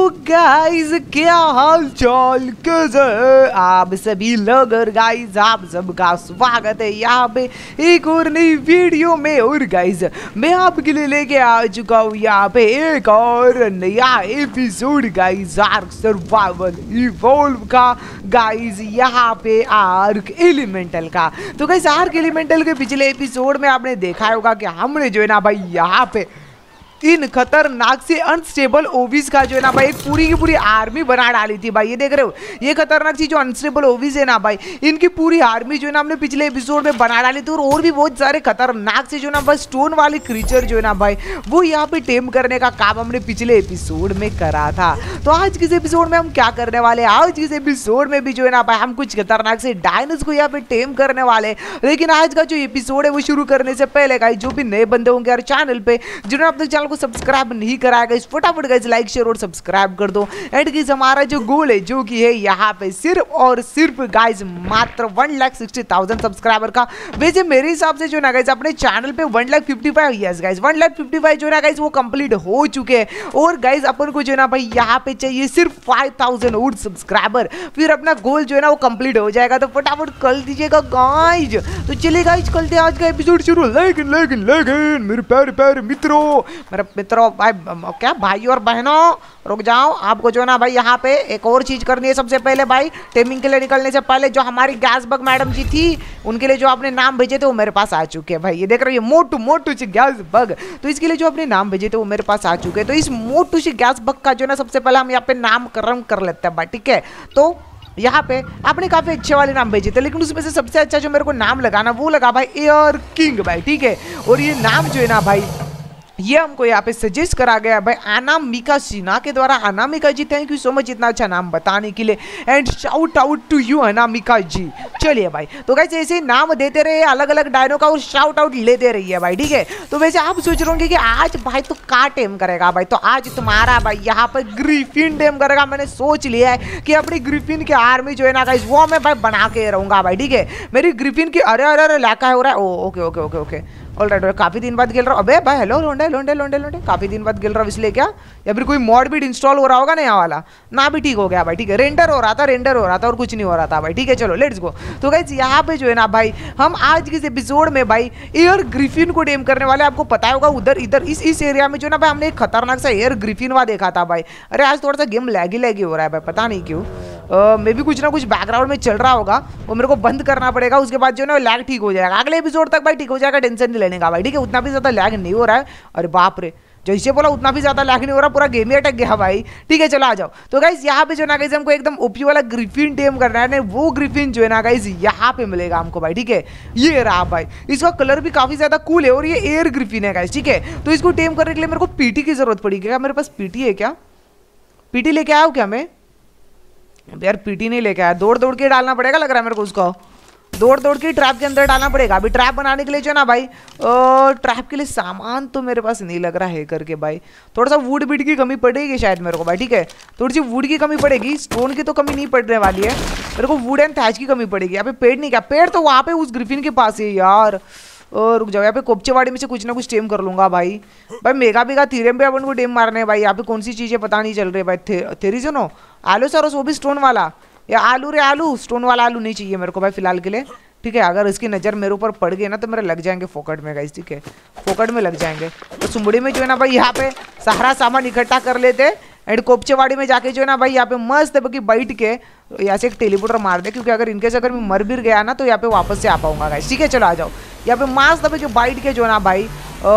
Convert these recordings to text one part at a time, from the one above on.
Guys क्या हाल चाल कैसे है आप सभी लोग। और गाइस आप सबका स्वागत है यहाँ पे एक और नई वीडियो में। और गाइस मैं आपके लिए लेके आ चुका हूँ यहाँ पे एक और नया episode guys Ark Survival Evolve का। गाइस यहाँ पे आर्क एलिमेंटल का। तो गाइस आर्क एलिमेंटल के पिछले एपिसोड में आपने देखा होगा कि हमने जो है ना भाई यहाँ पे इन खतरनाक से अनस्टेबल ओवीज का जो है ना भाई एक पूरी की पूरी आर्मी बना डाली थी भाई। ये देख रहे हो ये खतरनाक सी जो अनस्टेबल ओवीज है ना भाई इनकी पूरी आर्मी जो है ना हमने पिछले एपिसोड में बना डाली थी। और भी बहुत सारे खतरनाक से जो ना भाई स्टोन वाले क्रीचर जो है ना भाई वो यहाँ पे टेम करने का काम हमने पिछले एपिसोड में करा था। तो आज के एपिसोड में हम क्या करने वाले हैं, आज के एपिसोड में भी जो है ना भाई हम कुछ खतरनाक से डायनोस को यहाँ पे टेम करने वाले। लेकिन आज का जो एपिसोड है वो शुरू करने से पहले गाइस जो भी नए बंदे होंगे यार चैनल पे जिन्होंने अपने चैनल को सब्सक्राइब नहीं कराया गाइस फटाफट गाइस लाइक शेयर और सब्सक्राइब कर दो। एंड गाइस हमारा जो गोल है जो कि है यहाँ पे सिर्फ और सिर्फ गाइस मात्र 1,60,000 सब्सक्राइबर का। वैसे मेरे हिसाब से जो ना गाइस अपने चैनल पे 1,55,000 यस गाइस 1,55,000 जो ना गाइस वो कंप्लीट हो चुके हैं। और गाइस अपन को जो ना भाई यहाँ पे चाहिए सिर्फ 5,000 और सब्सक्राइबर, फिर अपना गोल जो है ना वो कंप्लीट हो जाएगा। तो फटाफट कर दीजिएगा गाइस। तो चलिए गाइस करते हैं आज का एपिसोड शुरू। लेकिन मेरे प्यारे मित्रों, मेरे मित्रों भाई क्या भाई और बहनों रुक जाओ। आपको जो ना भाई यहाँ पे एक और चीज करनी है। सबसे पहले भाई टेमिंग के लिए निकलने से पहले जो हमारी गैस बग मैडम जी थी उनके लिए जो आपने नाम भेजे थे वो मेरे पास आ चुके हैं भाई। ये देख रहे हो ये मोटू सी गैस बग, तो इसके लिए जो आपने नाम भेजे थे वो मेरे पास आ चुके हैं। तो इस मोटू सी गैस बग का जो ना सबसे पहले हम यहाँ पे नामकरण कर लेते हैं भाई, ठीक है। तो यहाँ पे आपने काफी अच्छे वाले नाम भेजे थे लेकिन उसमें से सबसे अच्छा जो मेरे को नाम लगाना वो लगा भाई एयर किंग भाई, ठीक है। और ये नाम जो है ना भाई ये हमको यहाँ पे सजेस्ट करा गया भाई अनामिका सिन्हा के द्वारा। Anamika ji thank you so much इतना अच्छा नाम बताने के लिए and shout out to you Anamika ji. चलिए भाई तो गाइस ऐसे ही नाम देते रहे अलग अलग डायनो का और शाउट आउट लेते रहिए भाई, ठीक है। तो वैसे आप सोच रहे होंगे कि आज भाई तो का टेम करेगा भाई, तो आज तुम्हारा भाई यहाँ पर ग्रिफिन टेम करेगा। मैंने सोच लिया है कि अपनी ग्रिफिन की आर्मी जो है ना गाइस वो मैं भाई बना के रहूंगा भाई, ठीक है। मेरी ग्रिफिन की अरे अरे अरे लैका हो रहा है। Okay okay okay okay alright काफी दिन बाद खेल रहा हूँ। अबे भाई हेलो लोंडे लोंडे लोंडे लोंडे काफी दिन बाद खेल रहा हूँ इसलिए क्या, या फिर कोई मॉड भी इंस्टॉल हो रहा होगा ना यहाँ वाला ना भी ठीक हो गया भाई, ठीक है। रेंडर हो रहा था और कुछ नहीं हो रहा था भाई, ठीक है। चलो लेट्स गो। तो गाइस यहाँ पे जो है ना भाई हम आज के एपिसोड में भाई एयर ग्रिफिन को टेम करने वाले। आपको पता होगा उधर इधर इस एरिया में जो ना भाई हमने एक खतरनाक सा एयर ग्रिफिन वहाँ देखा था भाई। अरे आज थोड़ा सा गेम लैगी हो रहा है भाई, पता नहीं क्यों। मे भी कुछ ना कुछ बैकग्राउंड में चल रहा होगा वो मेरे को बंद करना पड़ेगा। उसके बाद जो है लैग ठीक हो जाएगा, अगले एपिसोड तक भाई ठीक हो जाएगा, टेंशन नहीं लेने का भाई, ठीक है। उतना भी ज़्यादा लैग नहीं हो रहा है। अरे बाप रे जैसे बोला उतना भी ज़्यादा लैग नहीं हो रहा, पूरा गेम ही अटक गया भाई, ठीक है। चलो आ जाओ। तो गाइस यहाँ पे जो ना गाइस हमको एकदम ओपी वाला ग्रिफिन टेम करना है, वो ग्रिफिन जो है ना गाइस यहाँ पे मिलेगा हमको भाई, ठीक है। ये रहा भाई, इसका कलर भी काफ़ी ज़्यादा कूल है और ये एयर ग्रिफिन है गाइस, ठीक है। तो इसको टेम करने के लिए मेरे को पीटी की जरूरत पड़ेगी। क्या मेरे पास पीटी है क्या? पीटी लेके आया हूँ क्या मैं? यार पीटी नहीं लेके आया, दौड़ दौड़ के डालना पड़ेगा लग रहा है मेरे को। उसको दौड़ दौड़ के ट्रैप के अंदर डालना पड़ेगा। अभी ट्रैप बनाने के लिए जो है ना भाई ट्रैप के लिए सामान तो मेरे पास नहीं लग रहा है करके भाई। थोड़ा सा वुड बीट की कमी पड़ेगी शायद मेरे को भाई, ठीक है। थोड़ी सी वुड की कमी पड़ेगी, स्टोन की तो कमी नहीं पड़ने वाली है मेरे को। वुड एंड थैच की कमी पड़ेगी। यहाँ पे पेड़ नहीं, क्या पेड़ तो वहाँ पे उस ग्रिफिन के पास है यार। और रुक जाओ यहाँ पे कोपचेवाड़ी में से कुछ ना कुछ टेम कर लूंगा भाई। मेगा बेगा थीरेम पे अपन को टेम मारने हैं भाई। यहाँ पे कौन सी चीज़ें पता नहीं चल रही भाई। थेरी सुनो आलू सर वो भी स्टोन वाला, या आलू रे आलू, स्टोन वाला आलू नहीं चाहिए मेरे को भाई फिलहाल के लिए, ठीक है। अगर इसकी नज़र मेरे ऊपर पड़ गई ना तो मेरे लग जाएंगे फोकट में गाइस, ठीक है। फोकट में लग जाएंगे। तो सुमड़ी में जो है ना भाई यहाँ पे सारा सामान इकट्ठा कर लेते एंड कोपचेवाड़ी में जाके जो है ना भाई यहाँ पे मस्त है बैठ के यहाँ से एक टेलीपोर्टर मार दे, क्योंकि अगर इनकेस अगर मैं मर भी गया ना तो यहाँ पे वापस से आ पाऊंगा गाइस, ठीक है। चलो आ जाओ। यहाँ पे मस्त है जो बैठ के जो है ना भाई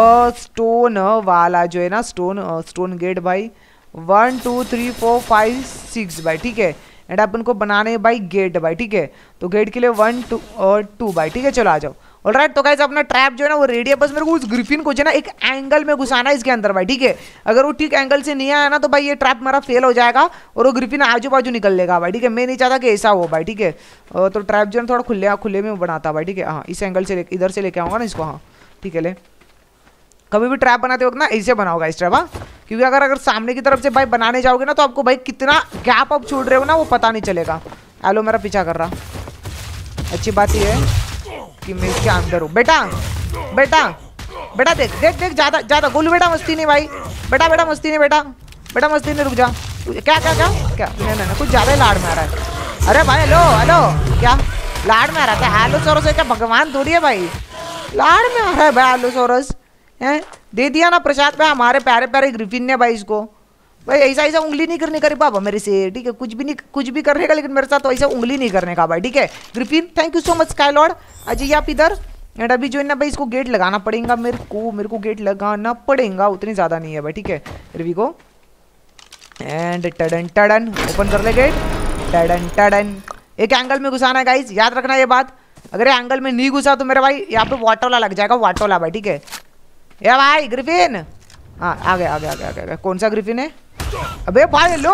स्टोन वाला जो है ना स्टोन गेट भाई 1 2 3 4 5 6 भाई, ठीक है। एंड अपन को बनाने भाई गेट भाई, ठीक है। तो गेट के लिए 1 2 और 2 भाई, ठीक है। चलो आ जाओ। ऑलराइट तो गाइस अपना ट्रैप जो है ना वो रेडी है, बस मेरे को उस ग्रिफिन को जो है ना एक एंगल में घुसाना है इसके अंदर भाई, ठीक है। अगर वो ठीक एंगल से नहीं आया ना तो भाई ये ट्रैप मेरा फेल हो जाएगा और वो ग्रिफिन आजू बाजू निकल लेगा भाई, ठीक है। मैं नहीं चाहता कि ऐसा हो भाई, ठीक है। तो ट्रैप जो है थोड़ा खुले में बनाता भाई, ठीक है। हाँ इस एंगल से इधर से लेके आऊँगा ना इसको, हाँ ठीक है। ले कभी भी ट्रैप बनाते वक्त ना ऐसे बनाओगा इस ट्रैप, हाँ। क्योंकि अगर सामने की तरफ से भाई बनाने जाओगे ना तो आपको भाई कितना गैप आप छोड़ रहे हो ना वो पता नहीं चलेगा। हेलो मेरा पीछा कर रहा। अच्छी बात ये है कि मैं इसके अंदर हूँ। बेटा बेटा बेटा देख देख देख, ज्यादा गोलू बेटा मस्ती नहीं भाई, बेटा मस्ती नहीं, बेटा मस्ती नहीं, रुक जा। क्या क्या क्या क्या? नहीं कुछ ज्यादा ही लाड़ में आ रहा है। अरे भाई हेलो हेलो, क्या लाड़ में आ रहा था? एलोसोरस है क्या? भगवान थोड़ी है भाई, लाड़ में आ रहा है भाई एलोसोरस है। दे दिया ना प्रसाद भाई हमारे प्यारे प्यारे ग्रिफिन ने भाई इसको। भाई ऐसा ऐसा उंगली नहीं करने का रे बाबा मेरे से, ठीक है? कुछ भी करने का, लेकिन मेरे साथ तो ऐसा उंगली नहीं करने का भाई, ठीक है? Griffin thank you so much Sky Lord. Ajay आप इधर। एंड अभी जो है ना भाई इसको गेट लगाना पड़ेगा मेरे को गेट लगाना पड़ेगा, उतनी ज़्यादा नहीं है भाई, ठीक है? रवि को एंड टडन टडन ओपन कर ले गेट, टडन टडन। एक एंगल में घुसाना है गाइस, याद रखना ये बात। अगर एंगल में नहीं घुसा तो मेरा भाई यहाँ पे वाटोला लग जाएगा, वाटोला भाई, ठीक है? ये भाई ग्रिफिन, हाँ आगे आगे आगे आगे आगे। कौन सा ग्रिफिन है? अबे भाई लो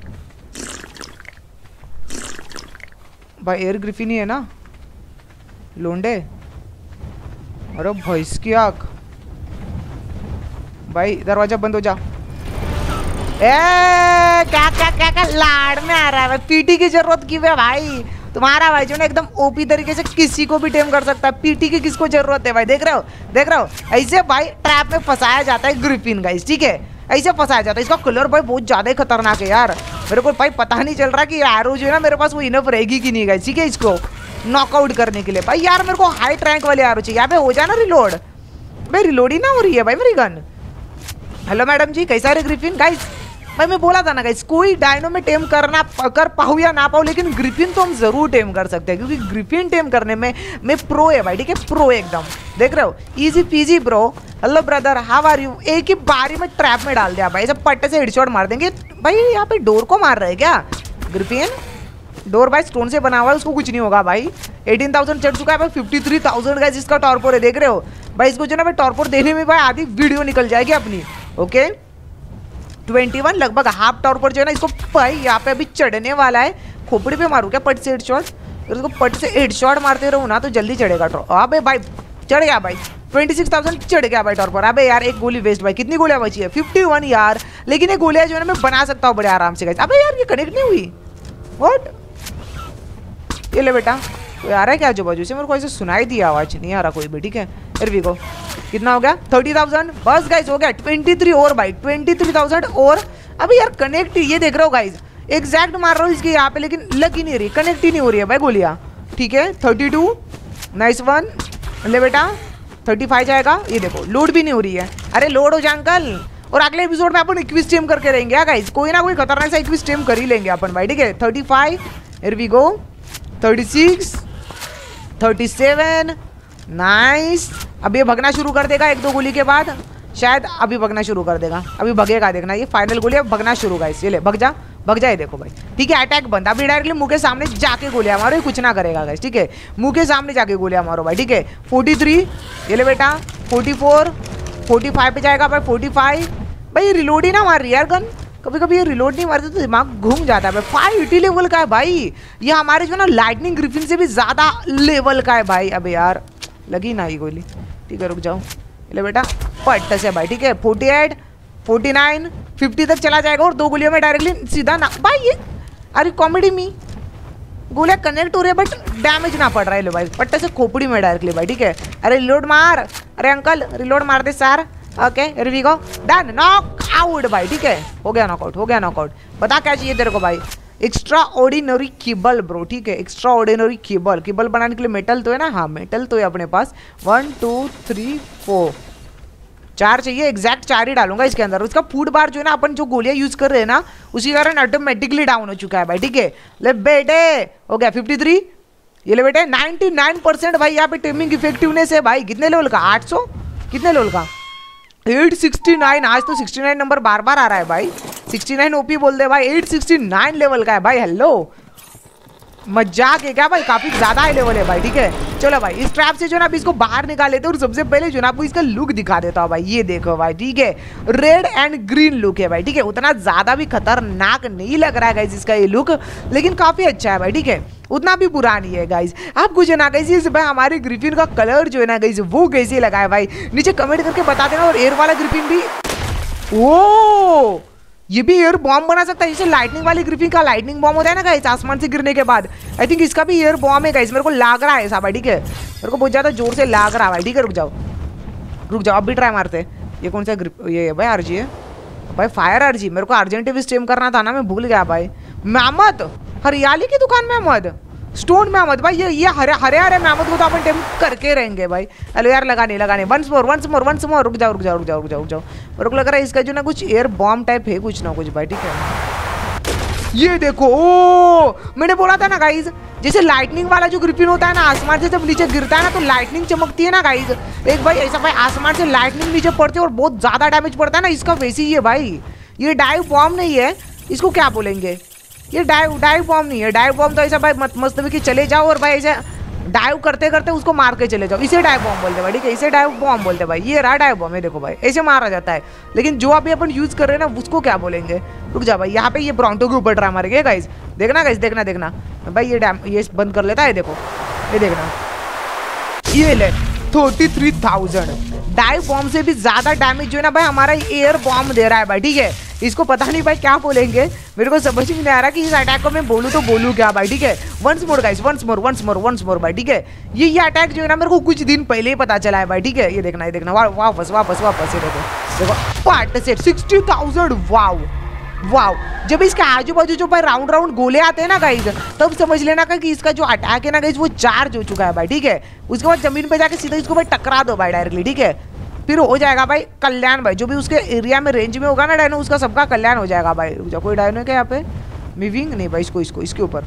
भाई, एयर ग्रिफिन ही है ना लोंडे। अरे भैंस की आँख भाई, दरवाजा बंद हो जा। ए क्या क्या क्या क्या लाड़ में आ रहा है भाई? पीटी की जरूरत क्यों है भाई? तुम्हारा भाई जो ना एकदम ओपी तरीके से किसी को भी टेम कर सकता है। पीटी की किसको जरूरत है भाई? देख रहे हो ऐसे भाई ट्रैप में फंसाया जाता है ग्रिफिन गाइस, ठीक है? ऐसे फंसाया जाता है। इसका कलर भाई बहुत ज्यादा ही खतरनाक है यार। मेरे को भाई पता नहीं चल रहा कि एरो जो है ना मेरे पास वो इनफ रहेगी कि नहीं गाइस, ठीक है? इसको नॉकआउट करने के लिए भाई यार मेरे को हाई रैंक वाले एरो चाहिए। यहाँ पे हो जाए ना रिलोड भाई, रिलोड ही ना हो रही है भाई मेरी गन। हेलो मैडम जी, कैसा है ग्रिफिन? गाइस भाई मैं बोला था ना गाइस, कोई डायनो में टेम कर पाऊँ या ना पाऊँ, लेकिन ग्रिफिन तो हम जरूर टेम कर सकते हैं, क्योंकि ग्रिफिन टेम करने में मैं प्रो है भाई, ठीक है? प्रो एकदम, देख रहे हो? Easy peasy bro. Hello brother how are you? एक ही बारी में ट्रैप में डाल दिया भाई, सब पट्टे से हेडशॉट मार देंगे भाई। यहाँ पे डोर को मार रहे क्या ग्रिफिन? डोर भाई स्टोन से बना हुआ है, उसको कुछ नहीं होगा भाई। 18,000 चढ़ चुका है भाई, 53,000 गाइस इसका टॉर्पोर है, देख रहे हो भाई? इसको जो ना भाई टॉर्पोर देने में भाई आधी वीडियो निकल जाएगी अपनी। ओके 21 लगभग हाफ टॉर्पोर जो है ना इसको भाई यहाँ पे अभी चढ़ने वाला है। खोपड़ी पे मारूँ क्या पट से हेडशॉट? अगर उसको पट से हेडशॉट मारते रहो ना तो जल्दी चढ़ेगा टॉर्पोर। अबे भाई चढ़ गया भाई, 26,000 चढ़ गया भाई टॉर्पोर। अबे यार एक गोली वेस्ट भाई। कितनी गोलियां बची है? 51 यार, लेकिन ये गोलियां जो है ना मैं बना सकता हूँ बड़े आराम से गाइस। अबे यार ये कनेक्ट नहीं हुई, व्हाट? ये ले बेटा, कोई आ रहा है क्या आजू बाजू से? मेरे को ऐसे सुनाई दिया आवाज, नहीं आ रहा कोई भी, ठीक है? रवि को कितना हो गया? 30,000 बस गाइस हो गया। 23 और भाई 23,000 और। अभी यार कनेक्ट, ये देख रहे हो गाइस एग्जैक्ट मार रहा हूँ इसके यहाँ पे, लेकिन लग ही नहीं रही, कनेक्ट ही नहीं हो रही है भाई गोलियाँ, ठीक है? 32 नाइस वन। ले बेटा 35 जाएगा। ये देखो लोड भी नहीं हो रही है। अरे लोड हो जा अंकल। और अगले एपिसोड में अपन इक्विस टेम करके रहेंगे गाइस, कोई ना कोई खतरनाक सा इक्विस टेम कर ही लेंगे अपन भाई, ठीक है? 35 हियर वी गो, 36 37 नाइस। अब ये भगना शुरू कर देगा एक दो गोली के बाद, शायद अभी भगना शुरू कर देगा। अभी भगेगा, देखना ये फाइनल गोली, अब भगना शुरू गाइस। ये ले भग जा ये देखो भाई, ठीक है? अटैक बंद। अभी डायरेक्टली मुंह के सामने जाके गोलियां मारो, ये कुछ ना करेगा गाइस, ठीक है? मुंह के सामने जाके गोलियां मारो भाई, ठीक है? 43 ये ले बेटा, 44 45 पे जाएगा भाई, 45 भाई। ये रिलोड ही ना मार रही है यार गन, कभी कभी ये रिलोड नहीं मारते तो दिमाग घूम जाता है भाई। 580 लेवल का है भाई ये, हमारे जो ना लाइटनिंग ग्रिफिन से भी ज़्यादा लेवल का है भाई। अबे यार लगी ना ये गोली, ठीक है? रुक जाओ, ले बेटा पट्ट से भाई, ठीक है? 48 49 50 तक चला जाएगा, और दो गोलियों में डायरेक्टली सीधा ना भाई। ये अरे कॉमेडी में गोलियां कनेक्ट हो रही है बट डैमेज ना पड़ रहा है। लो भाई पट्टे से खोपड़ी में डायरेक्टली भाई, ठीक है? अरे रिलोड मार, अरे अंकल रिलोड मार दे sir. Okay here we go, done, knock out भाई, ठीक है? हो गया नॉकआउट, हो गया नॉकआउट। बता क्या चाहिए तेरे को भाई? एक्स्ट्रा ऑर्डिनरी केबल ब्रो, ठीक है? एक्स्ट्रा ऑर्डिनरी केबल बनाने के लिए मेटल तो है ना? हाँ मेटल तो है अपने पास। 1 2 3 4 4 चाहिए, एग्जैक्ट 4 ही डालूंगा इसके अंदर। उसका फूड बार जो है ना अपन जो गोलियां यूज कर रहे हैं ना उसी कारण ऑटोमेटिकली डाउन हो चुका है भाई, ठीक है? ले बेटे हो गया 53। ये ले बेटे 99% भाई यहाँ पे टेमिंग इफेक्टिवनेस है भाई। कितने लेवल का? 800 कितने लेवल का? 869। आज तो 69 नंबर बार बार आ रहा है भाई, 69 ओपी बोल दे भाई। 869 लेवल का है भाई। हेलो मजाक है क्या भाई? काफी ज्यादा हाई लेवल है भाई, ठीक है? चलो भाई इस ट्रैप से जो ना अभी इसको बाहर निकाल लेते हैं, और सबसे पहले जो ना आपको इसका लुक दिखा देता हूँ भाई। ये देखो भाई, ठीक है? रेड एंड ग्रीन लुक है भाई, ठीक है? उतना ज्यादा भी खतरनाक नहीं लग रहा है गाइस इसका ये लुक, लेकिन काफी अच्छा है भाई, ठीक है? उतना भी बुरा नहीं है गाइस। आपको जो ना गाइस भाई हमारे ग्रिफिन का कलर जो है ना गाइस वो कैसे लगा है भाई, नीचे कमेंट करके बता देना। और एयर वाला ग्रिफिन भी, ओ ये भी एयर बॉम्ब बना सकता है, जैसे लाइटनिंग वाली ग्रिफिन का लाइटनिंग बॉम्ब होता है ना गाइस आसमान से गिरने के बाद। आई थिंक इसका भी एयर बॉम्ब है गाइस, मेरे को लग रहा है ऐसा भाई, ठीक है? मेरे को बहुत ज्यादा जोर से लग रहा है भाई, ठीक है? रुक जाओ अब भी ट्राई मारते हैं। ये कौन सा ग्रिप, ये भाई आरजी है, भाई फायर आरजी, मेरे को अर्जेंट भी स्ट्रीम करना था ना, मैं भूल गया भाई। मेहमद, हरियाली की दुकान मेहमद, स्टोन मेहमद भाई, ये हरे हरे हरे मेहमद को तो अपन टेम करके रहेंगे भाई। हेलो यार, लगाने वंस मोर रुक जाओ। मेरे को लग रहा है इसका जो ना कुछ एयर बॉम्ब टाइप है कुछ ना कुछ भाई, ठीक है। ये देखो, ओ मैंने बोला था ना गाइज, जैसे लाइटनिंग वाला जो ग्रिफिन होता है ना, आसमान से जब नीचे गिरता है ना तो लाइटनिंग चमकती है ना गाइज। एक भाई ऐसा भाई आसमान से लाइटनिंग नीचे पड़ती है और बहुत ज्यादा डैमेज पड़ता है ना, इसका वैसे ही है भाई। ये डाइव बॉम्ब नहीं है, इसको क्या बोलेंगे, ये डाइव बॉम्ब नहीं है। डाइव बॉम्ब तो ऐसा भाई मस्त कि चले जाओ और भाई ऐसे डाइव करते करते उसको मार के चले जाओ, इसे डाइव बॉम्ब बोलते हैं भाई, ठीक है, इसे डाइव बॉम्ब बोलते हैं भाई। ये रहा डाइव बॉम्ब है, देखो भाई ऐसे मारा जाता है। लेकिन जो अभी अपन यूज कर रहे हैं ना उसको क्या बोलेंगे, रुक जा भाई। यहाँ पे ये ब्रोंटो के ऊपर ड्रा मार गया गाइज, देखना गाइज, देखना भाई। ये बंद कर लेता है, देखो ये देखना, ये ले 33,000 डाइव बॉम्ब से भी ज्यादा डैमेज जो है ना भाई हमारा एयर बॉम्ब दे रहा है भाई, ठीक है। इसको पता नहीं भाई क्या बोलेंगे, मेरे को समझ में नहीं आ रहा कि इस अटैक को मैं बोलूँ तो बोलूँ क्या भाई, ठीक है। Once more guys, once more भाई, ठीक है। ये अटैक जो है ना मेरे को कुछ दिन पहले ही पता चला है भाई, ठीक है। ये देखना वापस ये देखो पार्ट से 60,000, वाव। जब इसके आजू बाजू जो भाई राउंड गोले आते हैं ना गाइज, तब समझ लेना कि इसका जो अटैक है ना गाइज वो चार्ज हो चुका है भाई, ठीक है। उसके बाद जमीन पे जाके सीधा इसको भाई टकरा दो भाई डायरेक्टली, ठीक है। फिर हो जाएगा भाई कल्याण भाई, जो भी उसके एरिया में रेंज में होगा ना डायनो, उसका सबका कल्याण हो जाएगा भाई। कोई डायनो है क्या यहाँ पे, मिविंग नहीं भाई, इसके ऊपर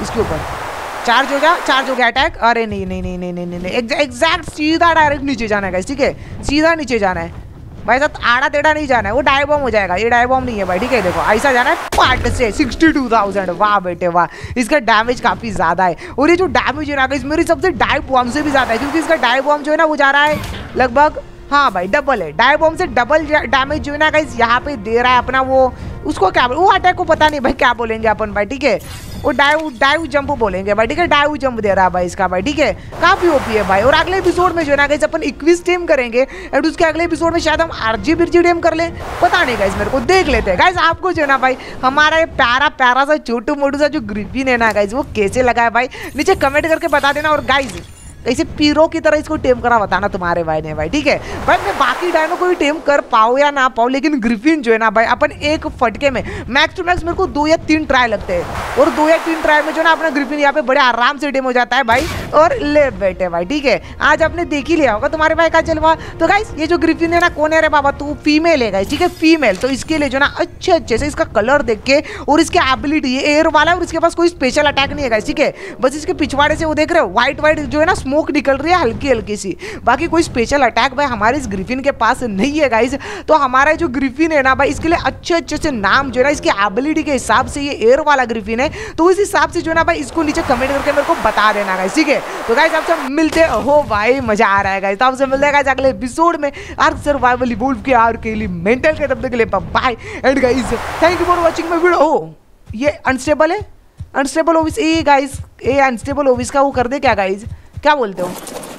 चार्ज हो गया अटैक। अरे नहीं, एग्जैक्ट सीधा डायरेक्ट नीचे जाना है गाइस, ठीक है, सीधा नीचे जाना है भाई साहब, आड़ा टेढ़ा नहीं जाना है, वो डाई बॉम्ब हो जाएगा। ये डाई बॉम्ब नहीं है भाई, ठीक है। देखो ऐसा जाना है पार्ट से 62,000, वाह बेटे वाह। इसका डैमेज काफी ज्यादा है, और ये जो डैमेज है ना गाइस मेरे सबसे डाई बॉम्ब से भी ज्यादा है, क्योंकि इसका डाई बॉम्ब जो है ना वो जा रहा है लगभग, हाँ भाई डबल है, डाई बॉम्ब से डबल डैमेज जो है ना गाइस यहाँ पे दे रहा है अपना वो, उसको क्या वो अटैक को पता नहीं भाई क्या बोलेंगे अपन भाई, ठीक है। वो डाइव जंप बोलेंगे भाई, ठीक है। डाइव जंप दे रहा है भाई इसका भाई, ठीक है। काफी ओपी है भाई। और अगले एपिसोड में जो है ना गाइस अपन 21 टीम करेंगे, एंड उसके अगले एपिसोड में शायद हम आरजी बिरजी टीम कर ले, पता नहीं गाइस, मेरे को देख लेते हैं गाइस। आपको जो है ना भाई हमारा ये प्यारा सा छोटू मोटू सा जो ग्रिफिन है ना गाइस वो कैसे लगा है भाई, नीचे कमेंट करके बता देना। और गाइस ऐसे पीरो की तरह इसको टेम करा बताना तुम्हारे भाई ने भाई, ठीक है भाई। मैं बाकी डायनो को भी टेम कर पाऊँ या ना पाऊँ, लेकिन ग्रिफिन जो है ना भाई अपन एक फटके में मैक्स टू मैक्स मेरे को 2 या 3 ट्राई लगते हैं, और 2 या 3 ट्राई में जो ना अपना ग्रिफिन यहाँ पे बड़े आराम से टेम हो जाता है भाई। और ले बैठे भाई, ठीक है। आज आपने देख ही लिया होगा तुम्हारे भाई का जलवा। तो गाइस ये जो ग्रिफिन है ना कौन है रे बाबा, तू फीमेल है गाइस, ठीक है, फीमेल। तो इसके लिए जो ना अच्छे से इसका कलर देख के और इसकी एबिलिटी, ये एयर वाला है और इसके पास कोई स्पेशल अटैक नहीं है गाइस, ठीक है। बस इसके पिछवाड़े से वो देख रहे हो व्हाइट जो है ना स्मोक निकल रही है हल्की सी, बाकी कोई स्पेशल अटैक भाई हमारे इस ग्रिफिन के पास नहीं है गाइस। तो हमारा जो ग्रिफिन है ना भाई इसके लिए अच्छे से नाम जो है ना इसकी एबिलिटी के हिसाब से ये एयर वाला ग्रिफिन है, तो इस हिसाब से जो है ना भाई इसको नीचे कमेंट करके मेरे को बता देना गाइस, ठीक है। तो गाइस आपसे मिलते हो भाई, मजा आ रहा है गाइस। तो आपसे मिलते हैं गाइस अगले एपिसोड में आर्क सर्वाइवल इवोल्व के आर्क के लिए मेंटल के, तब तक के लिए bye and guys thank you for watching my video. Oh ये अनस्टेबल है, अनस्टेबल ओविस, ए गाइस ए अनस्टेबल ओविस का वो कर दे क्या गाइस, क्या बोलते हो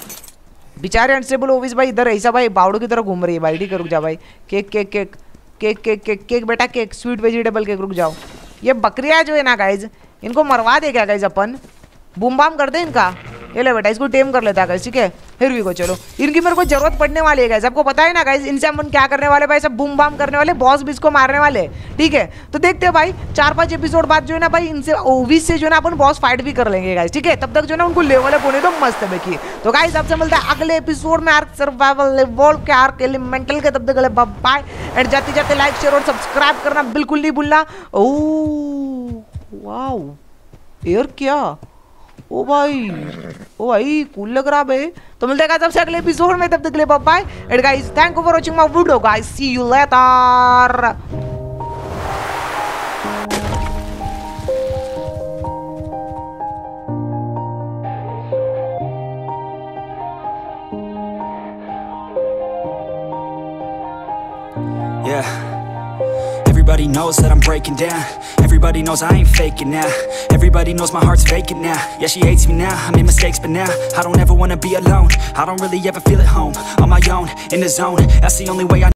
बेचारे अनस्टेबल ओविस भाई, इधर ऐसा भाई बावड़ों की तरह घूम रही है भाई, ठीक है। रुक जा भाई, केक बेटा, केक स्वीट वेजिटेबल केक, रुक जाओ। ये बकरियां जो है ना गाइज इनको मरवा दे क्या गाइज अपन, बूम बाम कर दे इनका। ये ले बेटा इसको टेम कर लेता है गाइस, ठीक है। फिर भी को चलो इनकी मेरे को जरूरत पड़ने वाली है गाइस, आपको पता है ना गाइस। इनसे अपन क्या करने वाले भाई, सब बूम बाम करने वाले, बॉस भी इसको मारने वाले, ठीक है। तो देखते हैं भाई 4-5 एपिसोड बाद जो है ना भाई इनसे ओविस से जो है ना अपन बॉस फाइट भी कर लेंगे गाइस, ठीक है। तब तक जो है ना उनको लेवल अप होने दो मस्त देखिए। तो गाइस आपसे मिलता है अगले एपिसोड में आर्क सर्वाइवल इवोल्व के आर्क एलिमेंटल के, तब तक के लिए बाय एंड जाते लाइक शेयर और सब्सक्राइब करना बिल्कुल नहीं भूलना। ओह वाओ एयर क्या, ओ भाई कूल लग रहा है। तो मिलते हैं सबसे अगले एपिसोड में, तब तक के लिए bye and guys thank you for watching my video guys, see you later. Yeah. Everybody knows that I'm breaking down. Everybody knows I ain't faking now. Everybody knows my heart's vacant now. Yeah, she hates me now, I made mistakes but now I don't ever wanna be alone. I don't really ever feel at home. On my own, in the zone, that's the only way I